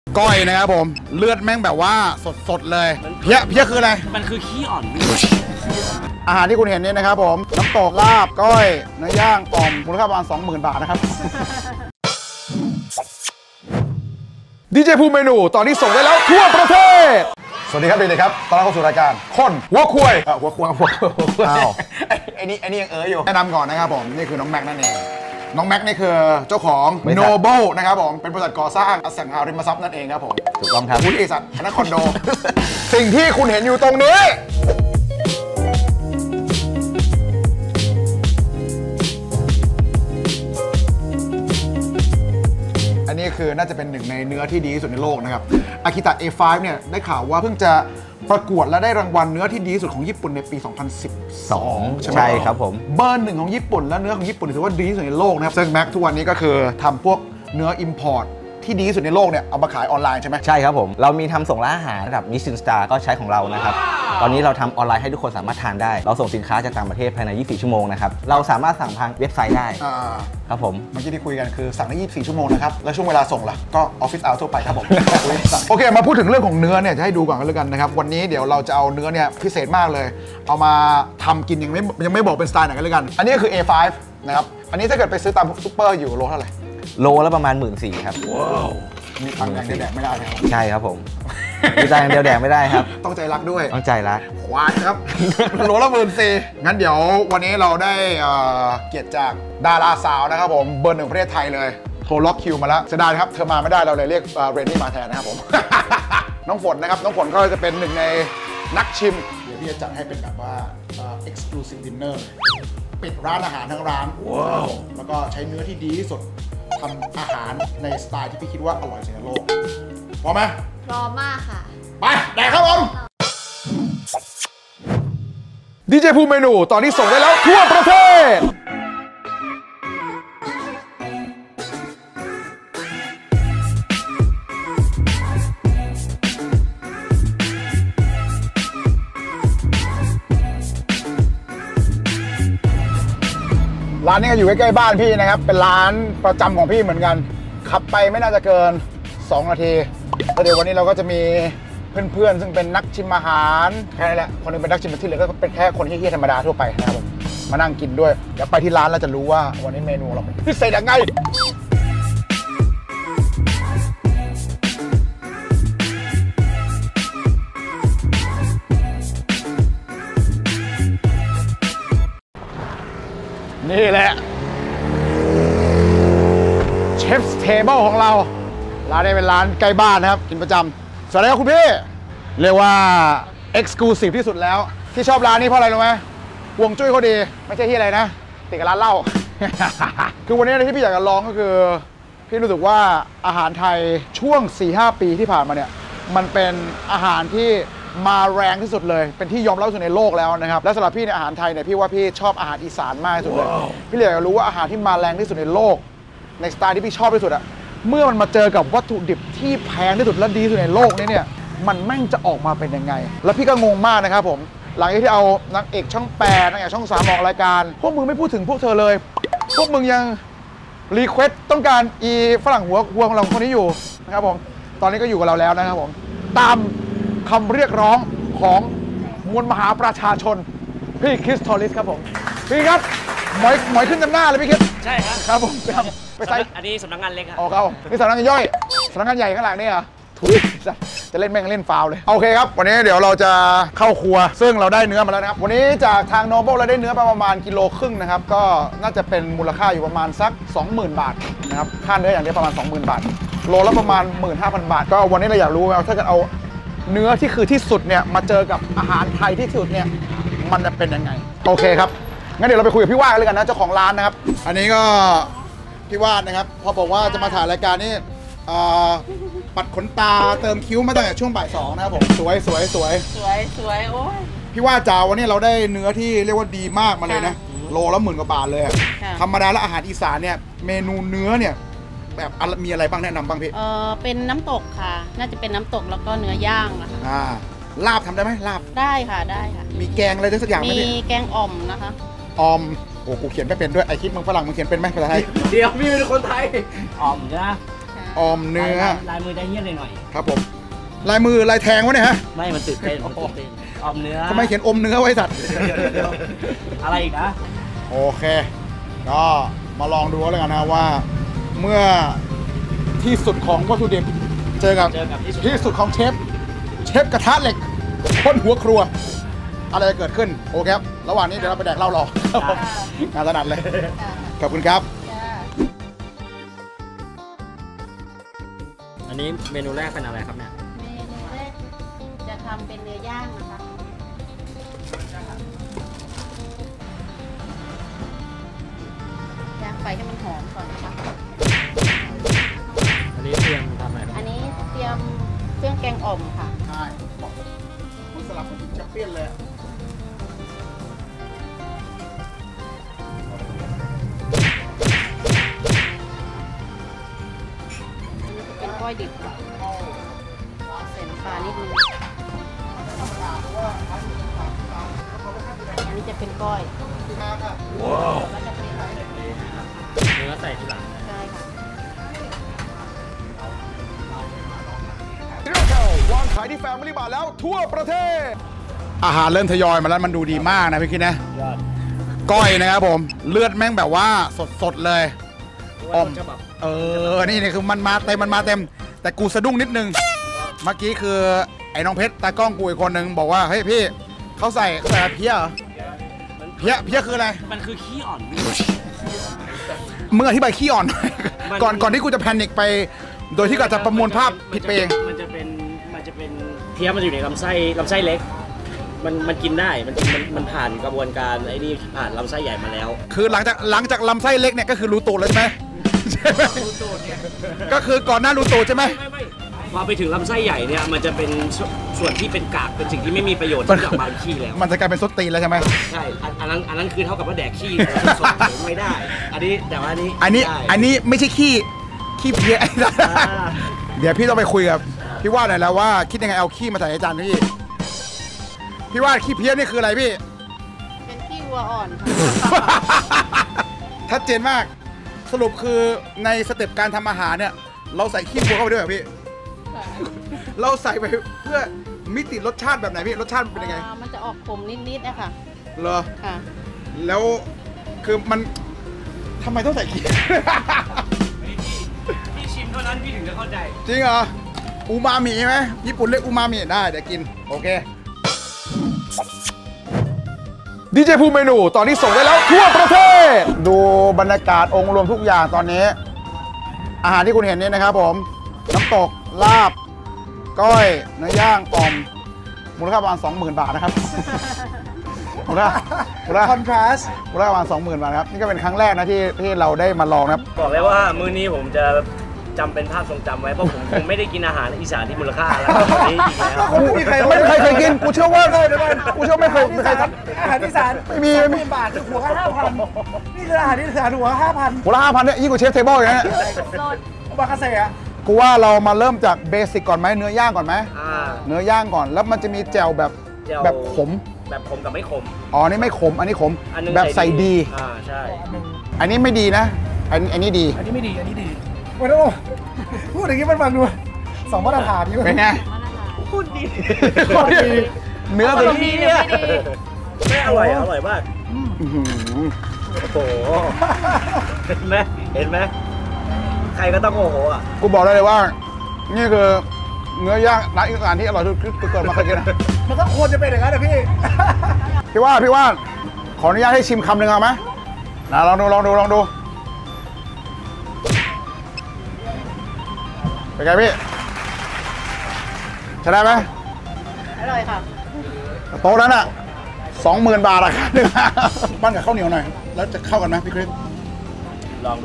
ก้อยนะครับผมเลือดแม่งแบบว่าสดๆเลยเพี้ยคืออะไรมันคือขี้อ่อนอาหารที่คุณเห็นนี่นะครับผมน้ำตกลาบก้อยเนื้อย่างอ่อมมูลค่าประมาณ 20,000 บาทนะครับดีเจภูมิเมนูตอนนี้ส่งได้แล้วทั่วประเทศสวัสดีครับเด็กๆครับตอนรับเข้าสู่รายการคนหัวควายหัวควายอ้าวไอ้นี่ยังอยู่แนะนำก่อนนะครับผมนี่คือน้องแม็กนั่นเองน้องแม็กนี่คือเจ้าของ Noble นะครับผมเป็นบริษัทก่อสร้างอสังหาริมทรัพย์นั่นเองครับผมถูกต้องครับคุณไอสัตว์อันนั้นคอนโด สิ่งที่คุณเห็นอยู่ตรงนี้อันนี้คือน่าจะเป็นหนึ่งในเนื้อที่ดีที่สุดในโลกนะครับอากิตะ A5 เนี่ยได้ข่าวว่าเพิ่งจะประกวดและได้รางวัลเนื้อที่ดีที่สุดของญี่ปุ่นในปี 2012 ใช่ไหมใช่ครับผมเบอร์หนึ่งของญี่ปุ่นและเนื้อของญี่ปุ่นถือว่าดีที่สุดในโลกนะครับซึ่งแม็กทุกวันนี้ก็คือทำพวกเนื้อ import ที่ดีที่สุดในโลกเนี่ยเอามาขายออนไลน์ใช่ไหมใช่ครับผมเรามีทำส่งร้านอาหารระดับมิชลินสตาร์ก็ใช้ของเรานะครับตอนนี้เราทำออนไลน์ให้ทุกคนสามารถทานได้เราส่งสินค้าจากต่างประเทศภายใน 24 ชั่วโมงนะครับเราสามารถสั่งทางเว็บไซต์ได้ครับผมเมื่อกี้ที่คุยกันคือสั่งได้ 24 ชั่วโมงนะครับแล้วช่วงเวลาส่งล่ะก็ออฟฟิศเอาทั่วไปครับผม โอเคมาพูดถึงเรื่องของเนื้อเนี่ยจะให้ดูก่อนกันแล้วกันนะครับวันนี้เดี๋ยวเราจะเอาเนื้อเนี่ยพิเศษมากเลยเอามาทำกินยังไม่บอกเป็นสไตล์ไหนกันแล้วกันอันนี้คือ A5 นะครับอันนี้ถ้าเกิดไปซื้อตามซุปเปอร์อยู่โลเท่าไหร่โลละประมาณ 14,000 ครับมีตังค์อย่างเดียวแดกไม่ได้ครับใช่ครับผมมีตังค์อย่างเดียวแดกไม่ได้ครับต้องใจรักด้วยต้องใจรักควายครับ โลละ14,000งั้นเดี๋ยววันนี้เราได้เกียรติจากดาราสาวนะครับผมเบอร์หนึ่งประเทศไทยเลยโทรล็อกคิวมาแล้วเสียดายครับเธอมาไม่ได้เราเลยเรียกเรนนี่มาแทนนะครับผม น้องฝนนะครับน้องฝนก็จะเป็นหนึ่งในนักชิมเดี๋ยวพี่จะจัดให้เป็นแบบว่าexclusive dinner ปิดร้านอาหารทั้งร้านว้าวแล้วก็ใช้เนื้อที่ดีที่สุดทำอาหารในสไตล์ที่พี่คิดว่าอร่อยสุดในโลกพร้อมไหมพร้อมมากค่ะไปแดกครับผมดีเจภูมิเมนูตอนนี้ส่งได้แล้วทั่วประเทศร้านนี้ก็อยู่ใกล้ๆบ้านพี่นะครับเป็นร้านประจำของพี่เหมือนกันขับไปไม่น่าจะเกิน2 นาทีแล้วเดี๋ยววันนี้เราก็จะมีเพื่อนๆซึ่งเป็นนักชิมอาหารแค่นั้นแหละคนนึงเป็นนักชิมที่เหลือก็เป็นแค่คนเฮี้ยๆธรรมดาทั่วไปนะครับผมมานั่งกินด้วยเดี๋ยวไปที่ร้านแล้วจะรู้ว่าวันนี้เมนูเราเป็นพิเศษยังไงนี่แหละเชฟเทเบิลของเราร้านนี้เป็นร้านใกล้บ้านนะครับกินประจำสวัสดีครับคุณพี่เรียกว่า Exclusive ที่สุดแล้วที่ชอบร้านนี้เพราะอะไรรู้ไหมห่วงจุ้ยเขาดีไม่ใช่ที่อะไรนะติดกับร้านเหล้า คือวันนี้ที่พี่อยากจะลองก็คือพี่รู้สึกว่าอาหารไทยช่วง 4-5 ปีที่ผ่านมาเนี่ยมันเป็นอาหารที่มาแรงที่สุดเลยเป็นที่ยอมรับที่สุดในโลกแล้วนะครับและสำหรับพี่ในอาหารไทยเนี่ยพี่ว่าพี่ชอบอาหารอีสานมากที่สุดเลยพี่เลยอยากรู้ว่าอาหารที่มาแรงที่สุดในโลกในสไตล์ที่พี่ชอบที่สุดอะเมื่อมันมาเจอกับวัตถุดิบที่แพงที่สุดและดีที่สุดในโลกนี้เนี่ยมันแม่งจะออกมาเป็นยังไงแล้วพี่ก็งงมากนะครับผมหลังจากที่เอานางเอกช่อง8นางเอกช่อง3ออกรายการพวกมึงไม่พูดถึงพวกเธอเลยพวกมึงยังรีเควสต้องการอีฝรั่งหัวของเราคนนี้อยู่นะครับผมตอนนี้ก็อยู่กับเราแล้วนะครับผมตามคำเรียกร้องของมวลมหาประชาชนพี่คริสทอริสครับผมพี่ครับหมอยขึ้นจำหน้าเลยพี่คริสใช่ครับครับผมไปใส่อันนี้สำนักงานเล็กครับอ๋อครับนี่สำนักงานย่อยสำนักงานใหญ่ข้างหลังนี่เหรอทุยจะเล่นแม่งเล่นฟาวเลยโอเคครับวันนี้เดี๋ยวเราจะเข้าครัวซึ่งเราได้เนื้อมาแล้วนะครับวันนี้จากทาง Noble เราได้เนื้อประมาณ1.5 กิโลนะครับก็น่าจะเป็นมูลค่าอยู่ประมาณสัก 20,000 บาทนะครับค่าเนื้ออย่างเดียวประมาณ 20,000 บาทโลละประมาณ 15,000 บาทก็วันนี้เราอยากรู้ว่าถ้าเกิดเอาเนื้อที่คือที่สุดเนี่ยมาเจอกับอาหารไทยที่สุดเนี่ยมันจะเป็นยังไงโอเคครับงั้นเดี๋ยวเราไปคุยกับพี่วาดกันเลยกันนะเจ้าของร้านนะครับอันนี้ก็พี่วาดนะครับพอบอกว่าจะมาถ่ายรายการนี้ปัดขนตาเติมคิ้วมาตั้งแต่ช่วงบ่าย 2นะครับผมสวยโอ้ยพี่วาดจ๋าวันนี้เราได้เนื้อที่เรียกว่าดีมากมาเลยนะโลละ10,000 กว่าบาทเลยธรรมดาแล้วอาหารอีสานเนี่ยเมนูเนื้อเนี่ยแบบมีอะไรบ้างแนะนำบ้างพี่เป็นน้ำตกค่ะน่าจะเป็นน้ำตกแล้วก็เนื้อย่างนะคะลาบทำได้ไหมลาบได้ค่ะมีแกงอะไรสักอย่างไหมพี่มีแกงอ่อมนะคะอ่อมโอ้กูเขียนไม่เป็นด้วยไอคิดมึงฝรั่งมึงเขียนเป็นไหมภาษาไทยเดี๋ยวพี่เป็นคนไทยอ่อมนะออมเนื้อลายมือได้เงี้ยเลยหน่อยครับผมลายมือลายแทงวะเนี่ยฮะไม่มันตื่นเต้นมันตื่นเต้นออมเนื้อทำไมเขียนอมเนื้อไว้สัตว์เดี๋ยวอะไรอีกนะโอเค ก็มาลองดูแล้วกันนะว่า เมื่อที่สุดของวัตถุดิบเจอกับที่สุดของเชฟกระทะเหล็กคนหัวครัว อะไรจะเกิดขึ้นโอเคครับระหว่างนี้เดี๋ยวเราไปแดกเหล้ารอครับผมงานถนัดเลย ขอบคุณครับอันนี้เมนูแรกเป็นอะไรครับเนี่ยเมนูแรกจะทำเป็นเนื้อย่างนะคะย่างไฟให้มันหอมก่อนนะคะอันนี้เตรียมทำอะไรครับอันนี้เตรียมเครื่องแกงอ่อมค่ะใช่คุณสลับเป็นแชมเปี้ยนเลยอันนี้จะเป็นก้อยดิบค่ะใส่น้ำปลานิดนึงอันนี้จะเป็นก้อยแล้วจะเป็นเนื้อใส่ทีหลังใช่ค่ะเที่ยวแถววางขายที่แฟมิลี่บาร์แล้วทั่วประเทศ อาหารเริ่มทยอยมาแล้วมันดูดีมากนะพี่คิดนะยอดก้อยนะครับผมเลือดแม่งแบบว่าสดๆเลยอ้อมจะแบบนี่คือมันมาเต็มแต่กูสะดุ้งนิดนึง เมื่อกี้คือไอ้น้องเพชรตากล้องกูอีกคนนึงบอกว่าเฮ้ยพี่เขาใส่เพี้ยเหรอเพี้ยคืออะไรมันคือขี้อ่อนมึงอธิบายขี้อ่อน ก่อนที่กูจะแพนิคไป โดยที่ก็จะประมวลภาพผิดไปเองมันจะเป็นเพี้ยมันอยู่ในลำไส้เล็ก มันกินได้มันผ่านกระบวนการไอ้นี่ผ่านลำไส้ใหญ่มาแล้วคือหลังจากลำไส้เล็กเนี่ยก็คือรูตูดเลยใช่ไหมใช่ไหมก็คือก่อนหน้ารูตูดใช่ไหมไม่พอไปถึงลำไส้ใหญ่เนี่ยมันจะเป็นส่วนที่เป็นกากเป็นสิ่งที่ไม่มีประโยชน์ที่จากบางขี้แล้วมันจะกลายเป็นซดตีนแล้วใช่ไหมใช่อันนั้นคือเท่ากับว่าแดกขี้สดไม่ได้ อันนี้ไม่ใช่ขี้เพี้ย เดี๋ยวพี่ต้องไปคุยกับพี่ว่าหน่อยแล้วว่าคิดยังไงเอาขี้มาใส่ในจานพี่ว่าขี้เพี้ยนี่คืออะไรพี่เป็นขี้วัวอ่อนค่ะชัดเจนมากสรุปคือในสเต็ปการทำอาหารเนี่ยเราใส่ขี้วัวเข้าไปด้วยเหรอพี่ เราใส่ไปเพื่อมิติรสชาติแบบไหนพี่รสชาติมันเป็นยังไงมันจะออกขมนิดๆนะคะเหรอค่ะแล้วคือมันทำไมต้องใส่ขี้พี่ชิมเท่านั้นพี่ถึงจะเข้าใจจริงเหรออูมามิไหมญี่ปุ่นเรียกอูมามิได้เดี๋ยวกินโอเคดีเจภูมิเมนูตอนนี้ส่งได้แล้วทั่วประเทศดูบรรยากาศองค์รวมทุกอย่างตอนนี้ อาหารที่คุณเห็นนี่นะครับผมน้ำตกลาบก้อยเนื้อย่างอ่อมมูลค่าประมาณ 20,000 บาทนะครับ มูลค่าคอนทราสมูลค่าประมาณ 20,000 บาทครับนี่ก็เป็นครั้งแรกนะที่เราได้มาลองนะครับบอกเลยว่ามื้อนี้ผมจะจำเป็นภาพทรงจำไว้เพราะผมคงไม่ได้กินอาหารอีสานที่มูลค่าแล้วนี้อีกแล้วไม่เคยกินกูเชื่อว่าไม่เคยอาหารอีสานไม่มี 20,000 บาทหัวละ5,000นี่คืออาหารอีสานหัวละ5,000 หัวละ 5,000เนี่ยยิ่งกว่าเชฟเทเบิลอย่างเงี้ยบาคาเซ่อะกูว่าเรามาเริ่มจากเบสิกก่อนไหมเนื้อย่างก่อนไหมอ่าเนื้อย่างก่อนแล้วมันจะมีแจ่วแบบขมแบบขมกับไม่ขมอ๋อนี่ไม่ขมอันนี้ขมอันนึงแบบใส่ดีใช่อันนี้ไม่ดีนะอันนี้ดีอันนี้ไม่ดีอันนี้ดีไม่ต้องพูดอย่างนี้มันฟังดู2 มาตรฐานนี่เป็นไงพูดดีเนื้อตัวดีนี้หรือไม่ดีไม่อร่อยมากอื้อหือโอ้โหเห็นไหมใครก็ต้องโอ้โหอ่ะกูบอกได้เลยว่า นี่คือเนื้อย่างร้านอีสานที่อร่อยที่สุดเกิดมาเคยกินนะมันก็ควรจะเป็นอย่างนั้นนะพี่พี่ว่าขออนุญาตให้ชิมคำหนึ่งเอาไหมนะลองดูเป็นไงพี่ใช้ได้ไหมอร่อยค่ะโต๊ะนั้นอ่ะ 20,000 บาทอะครับปั้นกับข้าวเหนียวหน่อยแล้วจะเข้ากันไหมพี่คริสลองดู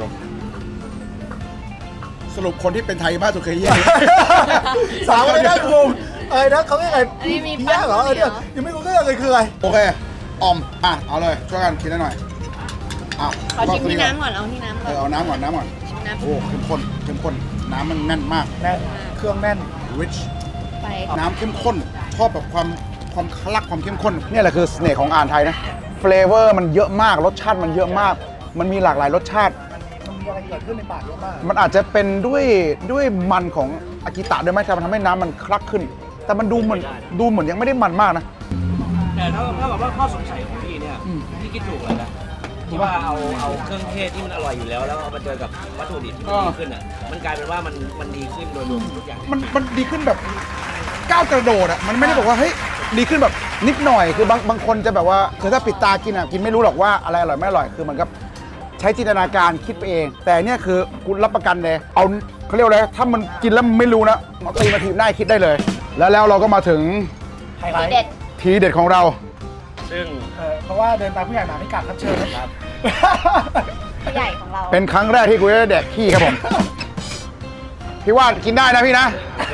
สรุปคนที่เป็นไทยมากสุดคือเฮียสาวอะไรนะกูนะเขาเรียกอะไรอันนี้มีเพี้ยเหรอเนี่ยยังไม่รู้เรื่องเลยคืออะไรโอเคออมเอาเลยช่วยกันคิดหน่อยอ้าวขอชิมที่น้ำก่อน เอาที่น้ำก่อนเอาน้ำก่อนชิมน้ำโอ้เข้มข้นน้ำมันแน่นมากแน่นเครื่องแน่น rich ไปน้ำเข้มข้นชอบแบบความคลักความเข้มข้นนี่แหละคือเสน่ห์ของอาหารไทยนะเฟลเวอร์มันเยอะมากรสชาติมันเยอะมาก มันมีหลากหลายรสชาติอะไรเกิดขึ้นในปากเยอะมากมันอาจจะเป็นด้วยมันของอากิตะด้วยไหมที่มันทำให้น้ำมันคลักขึ้น แต่มันดูเหมือนยังไม่ได้มันมากนะแต่ถ้ากับว่าข้อสงสัยของพี่เนี่ยพี่คิดถูกเลยนะที่ว่าเอาเครื่องเทศที่มันอร่อยอยู่แล้วเอามาเจอกับวัตถุดิบที่มันดีขึ้นอ่ะมันกลายเป็นว่ามันดีขึ้นโดยรวมทุกอย่างมันดีขึ้นแบบก้าวกระโดดอ่ะมันไม่ได้บอกว่าเฮ้ยดีขึ้นแบบนิดหน่อยคือบางคนจะแบบว่าคือถ้าปิดตากินอ่ะกินไม่รู้หรอกว่าอะไรอร่อยไม่อร่อยคือมันก็ใช้จินตนาการคิดไปเอง แต่เนี่ยคือกูรับประกันเลยเอาเขาเรียกว่าอะไรถ้ามันกินแล้วมันไม่รู้นะมาตีมาทีมได้คิดได้เลย แล้วเราก็มาถึงไฮไลท์เด็ดทีเด็ดของเราซึ่งเพราะว่าเดินตามผู้ใหญ่มาไม่กลับครับเชิญครับผู้ใหญ่ของเราเป็นครั้งแรกที่กูได้แดกขี้ครับผม พี่ว่ากินได้นะพี่นะ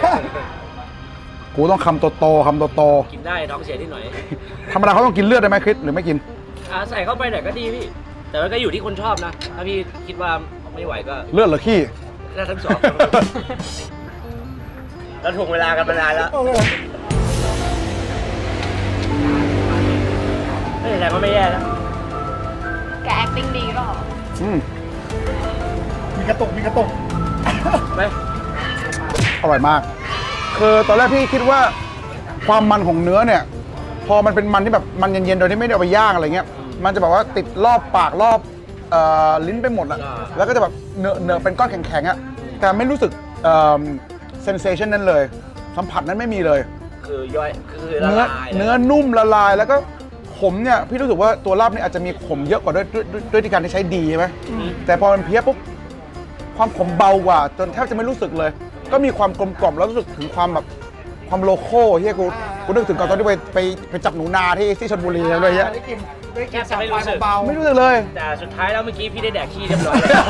กูต้องคำโตๆคำโตกินได้ท้องเสียนิดหน่อยๆธรรมดาเขาต้องกินเลือดได้ไหมคริสหรือไม่กินใส่เข้าไปหน่อยก็ดีพี่ แต่ว่าก็อยู่ที่คนชอบนะ ถ้าพี่คิดว่าไม่ไหวก็เลือดหรือขี้ได้ทั้งสองแล้วถ่วงเวลากันมานานแล้วโอเคแต่ก็ไม่แย่นะแก acting ดีเปล่าอืมมีกระตุกไปอร่อยมาก คือตอนแรกพี่คิดว่าความมันของเนื้อเนี่ย พอมันเป็นมันที่แบบมันเย็นๆโดยที่ไม่ได้เอาไปย่างอะไรเงี้ย มันจะแบบว่าติดรอบปากรอบลิ้นไปหมดอะแล้วก็จะแบบเนื้อเป็นก้อนแข็งๆอะแต่ไม่รู้สึกเซนเซชันนั้นเลย สัมผัสนั้นไม่มีเลยคือย่อยคือละเนื้อลายเนื้อนุ่มละลายแล้วก็ขมเนี่ยพี่รู้สึกว่าตัวลาบเนี่ยอาจจะมีขมเยอะกว่าด้วยที่การที่ใช้ดีใช่ไหมแต่พอมันเพี้ยปุ๊บความขมเบากว่าจนแทบจะไม่รู้สึกเลย ก็มีความกลมกล่อมแล้วรู้สึกถึงความแบบความโลโก้เฮียกูนึกถึงตอนที่ไปจับหนูนาที่ชลบุรีอะไรเงี้ยได้กินแทบจะไม่รู้สึกเบาไม่รู้สึกเลยแต่สุดท้ายแล้วเมื่อกี้พี่ได้แดกขี้เรียบร้อยแล้ว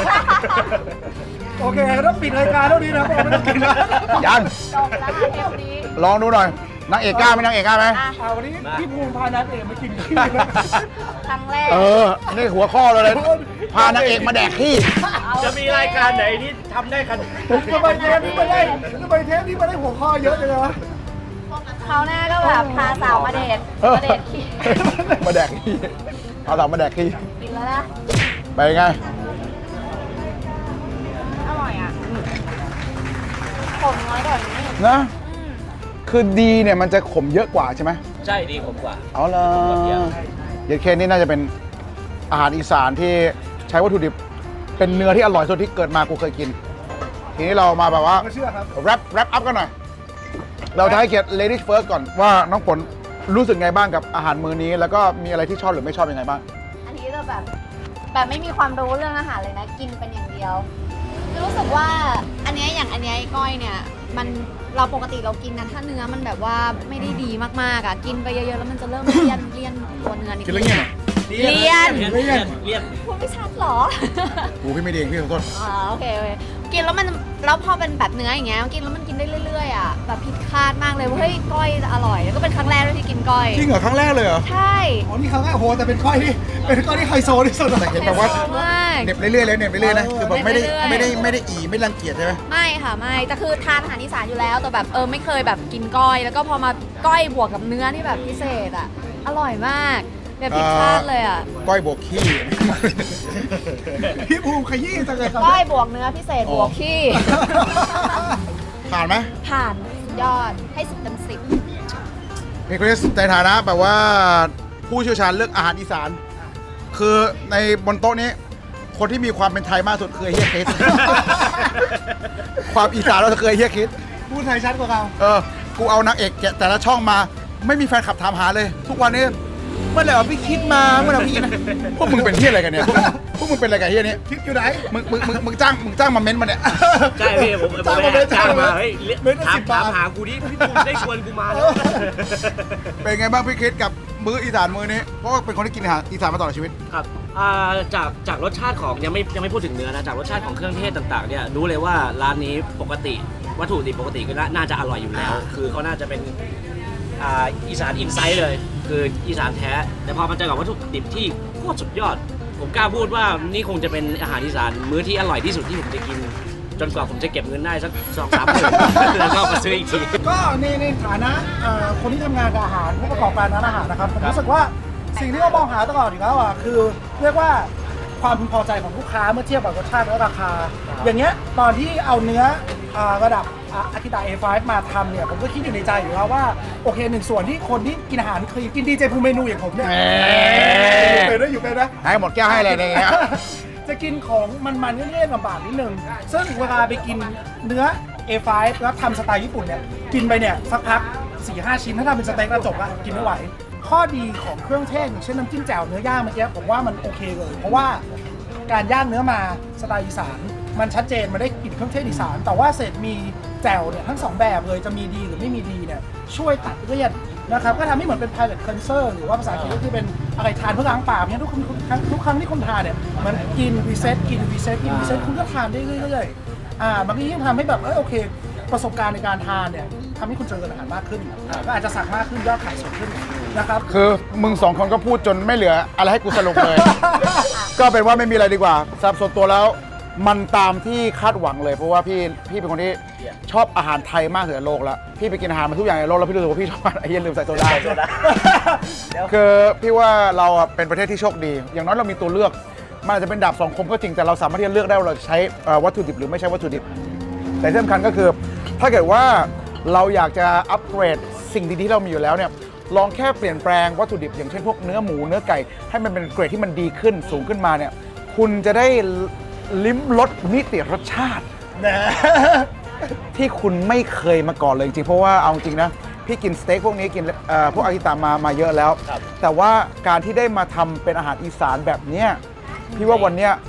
โอเคต้องปิดรายการเท่านี้นะไม่ต้องกินแล้วยังจบแล้วเทปนี้ลองดูหน่อยนางเอกกล้าไหมนางเอกกล้าไหมอ่ะวันนี้พี่ภูมิพานัทเองมากินขี้ครั้งแรกนี่หัวข้อเลยพานางเอกมาแดกขี้จะมีรายการไหนที่ทำได้ขนาดทำไมเทปนี้มาได้หัวข้อเยอะจังเลยวะคราวหน้าก็แบบพาสาวมาเดทขี้มาแดกขี้เอาสาวมาแดกขี้กินแล้วนะไปไงอร่อยอ่ะขมน้อยกว่านี้นะ คือดีเนี่ยมันจะขมเยอะกว่าใช่ไหมใช่ดีผมกว่าเอาละเยดเคนนี่น่าจะเป็นอาหารอีสานที่ใช้วัตถุดิบเป็นเนื้อที่อร่อยสุดที่เกิดมากูเคยกิน ทีนี้เรามาแบบว่าไม่เชื่อครับแรปอัพกันหน่อย เราจะให้เกียรติ ladies first ก่อนว่าน้องฝนรู้สึกไงบ้างกับอาหารมื้อนี้ แล้วก็มีอะไรที่ชอบหรือไม่ชอบยังไงบ้างอันนี้จะแบบไม่มีความรู้เรื่องอาหารเลยนะ กินเป็นอย่างเดียวคือรู้สึกว่าอันเนี้ยอย่างอันเนี้ยไอ้ก้อยเนี่ยมันเราปกติเรากินนะถ้าเนื้อมันแบบว่าไม่ได้ดีมากๆอ่ะกินไปเยอะๆแล้วมันจะเริ่มเลี่ยนตัวเนื้อนิดกินแล้วเงี้ยเหรอเลี่ยนเลี่ยนพูดไม่ชัดเหรอกูพี่ไม่ดีเองพี่ขอโทษอ๋อโอเคกินแล้วมันแล้วพอเป็นแบบเนื้ออย่างเงี้ยกินแล้วมันกินได้เรื่อยๆอ่ะแบบผิดคาดมากเลยว่าเฮ้ยก้อยอร่อยแล้วก็เป็นครั้งแรกด้วยที่กินก้อยจริงเหรอครั้งแรกเลยเหรอใช่อ๋อนี่ครั้งแรกโอ้โหแต่เป็นก้อยที่ไฮโซที่สุดแต่เห็นแบบว่ามากเหน็บเรื่อยๆเลยเหน็บเรื่อยๆนะคือแบบไม่ได้เรื่อยๆไม่ได้อีไม่รังเกียจใช่ไหมไม่ค่ะไม่แต่คือทานอาหารอีสานอยู่แล้วแต่แบบไม่เคยแบบกินก้อย แล้วก็พอมาก้อยบวกกับเนื้อที่แบบพิเศษอ่ะอร่อยมากแบบผิดคาดเลยอ่ะก้อยบวกขี้พี่ภูมิขยี้จังเลยครับก้อยบวกเนื้อพิเศษบวกขี้ผ่านไหมผ่านสุดยอดให้10 เต็ม 10 พี่คริสในฐานะแบบว่าผู้เชี่ยวชาญเรื่องอาหารอีสาน คือในบนโต๊ะนี้ คนที่มีความเป็นไทยมากสุดคือไอ้เฮียคริส ความอีสานเราจะเคยเฮียคริสพูดไทยชัดกว่าเรากูเอานางเอกแต่ละช่องมา ไม่มีแฟนคลับถามหาเลย ทุกวันนี้เมื่อไหร่เอาพี่คิดมาเมื่อไหร่พี่คิดนะพวกมึงเป็นเฮียอะไรกันเนี่ยพวกมึงเป็นอะไรกันเฮียนี้คิดอยู่ไหนมึงจ้างมาเม้นต์มาเนี่ยใช่พี่ผมจ้างมาเลยจ้างมาจ้างมาเฮ้ยเม้นต์ละถาม 10 บาทหากูดิพี่ปูได้ชวนกูมาแล้วเป็นไงบ้างพี่คริสกับมื้ออีสานมื้อนี้เพราะว่าเป็นคนที่กินอาหารอีสานมาตลอดชีวิตครับจากรสชาติของยังไม่พูดถึงเนื้อนะจากรสชาติของเครื่องเทศต่างๆเนี่ยรู้เลยว่าร้านนี้ปกติวัตถุดิบปกติก็น่าจะอร่อยอยู่แล้ว คือเขาน่าจะเป็นอีสานอินไซด์เลย คืออีสานแท้แต่พอมาเจอกับวัตถุดิบที่โคตรสุดยอด ผมกล้าพูดว่านี่คงจะเป็นอาหารอีสานมื้อที่อร่อยที่สุดที่ผมจะกิน จนกว่าผมจะเก็บเงินได้สัก2-3 หมื่นแล้วก็มาซื้ออีกทีก็ในฐานะคนที่ทำงานกับอาหารผู้ประกอบการร้านอาหารนะครับผมรู้สึกว่าสิ่งที่เรามองหาตลอดอยู่แล้วอ่ะคือเรียกว่าความพึงพอใจของลูกค้าเมื่อเทียบกับรสชาติและราคา อย่างเงี้ยตอนที่เอาเนื้อระดับอากิตะ A5 มาทำเนี่ยผมก็คิดอยู่ในใจอยู่แล้วว่าโอเคหนึ่งส่วนที่คนที่กินอาหารเคยกินดีเจภูมิเมนูอย่างผมเนี่ยอยู่เป็นนะให้หมดแก้วให้เลยเนี่ยจะกินของมันๆเลี่ยนๆลำบากนิดนึงซึ่งเวลาไปกินเนื้อ A5 แล้วทำสไตล์ญี่ปุ่นเนี่ยกินไปเนี่ยสักพัก 4-5 ชิ้นถ้าทำเป็นสเต็กแล้วจบละกินไม่ไหวข้อดีของเครื่องเทศอย่างเช่นน้ำจิ้มแจ่วเนื้อย่างเมื่อกี้ผมว่ามันโอเคเลยเพราะว่าการย่างเนื้อมาสไตล์อีสานมันชัดเจนมันได้กลิ่นเครื่องเทศอีสานแต่ว่าเศษมีแจ่วเนี่ยทั้ง2แบบเลยจะมีดีหรือไม่มีดีเนี่ยช่วยตัดเลี่ยนนะครับก็ทำให้เหมือนเป็น palate cleanser หรือว่าภาษาอังกฤษก็คือเป็นอะไรทานเพื่อล้างปากเนี่ยทุกครั้งที่คุณทานเนี่ยมันกินรีเซ็ตคุณก็ทานได้เรื่อยๆบางทียิ่งทำให้แบบโอเคประสบการณ์ในการทานเนี่ยทำให้คุณเจริญอาหารมากขึ้นก็อาจจะสั่งมากขึ้นยอดขายสูงขึ้นนะครับคือมึง2 คนก็พูดจนไม่เหลืออะไรให้กูสรุปเลย ก็เป็นว่าไม่มีอะไรดีกว่าสำหรับส่วนตัวแล้วมันตามที่คาดหวังเลยเพราะว่าพี่เป็นคนที่ชอบอาหารไทยมากที่สุดในโลกแล้วพี่ไปกินอาหารมาทุกอย่างในโลกแล้วพี่รู้สึกว่าพี่ชอบไอ้เหี้ยลืมใส่โซดาคือพี่ว่าเราเป็นประเทศที่โชคดีอย่างน้อยเรามีตัวเลือกมันอาจจะเป็นดาบ2 คมก็จริงแต่เราสามารถที่จะเลือกได้ว่าเราใช้วัตถุดิบหรือไม่ใช้วัตถุดิบแต่ที่สำคัญก็คือถ้าเกิดว่าเราอยากจะอัปเกรดสิ่งดีๆที่เรามีอยู่แล้วเนี่ยลองแค่เปลี่ยนแปลงวัตถุดิบอย่างเช่นพวกเนื้อหมูเนื้อไก่ให้มันเป็นเกรดที่มันดีขึ้นสูงขึ้นมาเนี่ยคุณจะได้ลิ้มรสมิติรสชาติที่คุณไม่เคยมาก่อนเลยจริงเพราะว่าเอาจริงนะพี่กินสเต็กพวกนี้กินพวกอากิตะมาเยอะแล้วแต่ว่าการที่ได้มาทำเป็นอาหารอีสานแบบเนี้ยพี่ว่าวันเนี้ย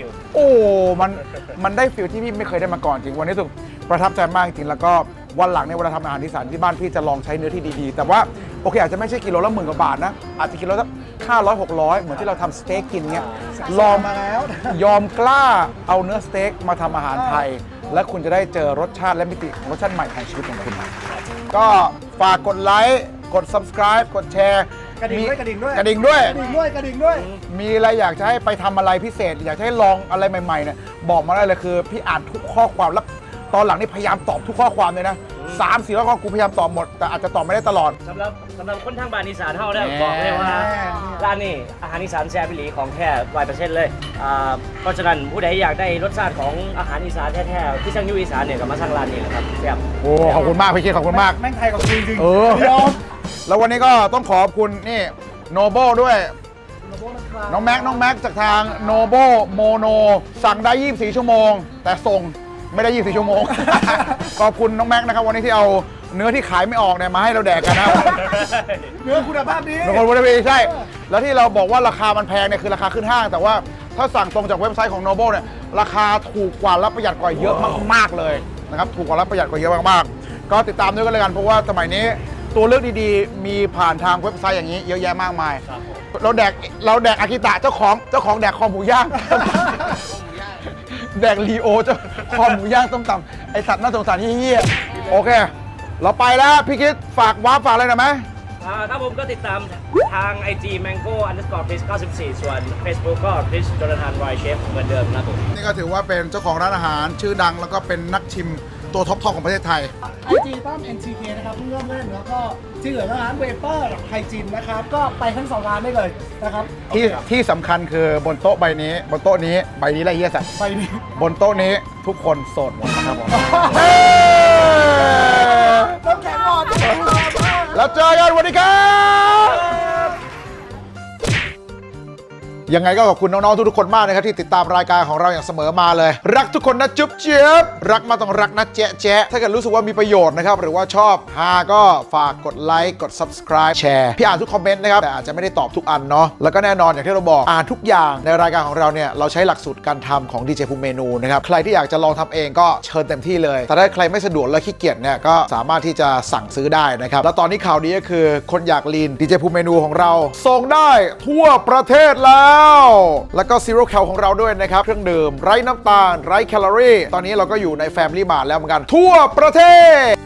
มันได้ฟิลที่พี่ไม่เคยได้มาก่อนจริงวันนี้ถูกประทับใจมากจริงแล้วก็วันหลังเนี่ยเวลาทำอาหารอีสานที่บ้านพี่จะลองใช้เนื้อที่ดีๆแต่ว่าโอเคอาจจะไม่ใช่กิโลละ10,000 กว่าบาทนะอาจจะกิโลละ500-600เหมือนที่เราทำสเต็กกินเงี้ยลองมาแล้วยอมกล้าเอาเนื้อสเต็กมาทำอาหารไทยและคุณจะได้เจอรสชาติและมิติรสชาติใหม่ของชีวิตของคุณก็ฝากกดไลค์กด subscribe กดแชร์กระดิ่งด้วยมีอะไรอยากจะให้ไปทำอะไรพิเศษอยากให้ลองอะไรใหม่ๆเนี่ยบอกมาได้เลยคือพี่อ่านทุกข้อความแล้วตอนหลังนี่พยายามตอบทุกข้อความเลยนะ3-4 ข้อความกูพยายามตอบหมดแต่อาจจะตอบไม่ได้ตลอดสำหรับคนทางบ้านอีสานเท่าได้บอกเลยว่าร้านนี้อาหารอีสานแซ่บอีหลีของแท้100%เลยเพราะฉะนั้นผู้ใดอยากได้รสชาติของอาหารอีสานแท้ๆที่ช่างยูอีสานเนี่ยก็มาสั่งร้านนี้แหละครับแซ่บโอ้ขอบคุณมากพี่คิดขอบคุณมากแม่งไทยกับจริงแล้ววันนี้ก็ต้องขอบคุณนี่โนโบด้วยน้องแม็กจากทางโนโบโมโนสั่งได้24 ชั่วโมงแต่ส่งไม่ได้24 ชั่วโมง ขอบคุณน้องแม็กนะครับวันนี้ที่เอาเนื้อที่ขายไม่ออกเนี่ยมาให้เราแดกกันนะเนื้อคุณภาพดีคุณภาพดีใช่แล้วที่เราบอกว่าราคามันแพงเนี่ยคือราคาขึ้นห้างแต่ว่าถ้าสั่งตรงจากเว็บไซต์ของ Noble เนี่ยราคาถูกกว่าและประหยัดกว่าเยอะมากๆเลยนะครับถูกกว่าและประหยัดกว่าเยอะมากๆก็ติดตามด้วยกันเลยกันเพราะว่าสมัยนี้ตัวเลือกดีๆมีผ่านทางเว็บไซต์อย่างนี้เยอะแยะมากมายเราแดกอากิตะเจ้าของแดกคอหมูย่างแดกลีโอเจ้าคอหมูย่างต้มตำไอสัตว์น่าสงสารเหี้ยโอเคเราไปแล้วพี่คิดฝากอะไรหน่อยไหมครับผมก็ติดตามทาง IG mango_fish94 ส่วน Facebook ก็ Fish Jonathan Roy Chef เหมือนเดิมนะผมนี่ก็ถือว่าเป็นเจ้าของร้านอาหารชื่อดังแล้วก็เป็นนักชิมตัวท็อปของประเทศไทย IG ต้อม NTK นะครับเพิ่งเริ่มเล่นแล้วก็ที่เหลือร้านเวเปอร์กับไฮจินนะครับก็ไปทั้ง2ร้านได้เลยนะครับที่สำคัญคือบนโต๊ะใบนี้ใบนี้ไรเหี้ยสัตว์ใบนี้บนโต๊ะนี้ทุกคนโสดหมดนะครับผมต้องแข็งหมดแล้วเจอกันวันนี้ครับยังไงก็ขอบคุณน้องๆทุกๆคนมากนะครับที่ติดตามรายการของเราอย่างเสมอมาเลยรักทุกคนนะจุ๊บเจี๊ยบรักมาต้องรักนะแจ๊ะถ้าเกิดรู้สึกว่ามีประโยชน์นะครับหรือว่าชอบก็ฝากกดไลค์กด subscribe แชร์พี่อ่านทุกคอมเมนต์นะครับแต่อาจจะไม่ได้ตอบทุกอันเนาะแล้วก็แน่นอนอย่างที่เราบอกอ่านทุกอย่างในรายการของเราเนี่ยเราใช้หลักสูตรการทำของดีเจภูมิเมนูนะครับใครที่อยากจะลองทำเองก็เชิญเต็มที่เลยแต่ถ้าใครไม่สะดวกและขี้เกียจเนี่ยก็สามารถที่จะสั่งซื้อได้นะครับแล้วตอนนี้ข่าวดีก็คือคนอยากลีนดีเจภูมิเมนูของเราส่งได้ทั่วประเทศแล้วแล้วก็ซีโร่แคลของเราด้วยนะครับเครื่องดื่มไร้น้ำตาลไร้แคลอรี่ตอนนี้เราก็อยู่ใน Family Mart แล้วเหมือนกันทั่วประเทศ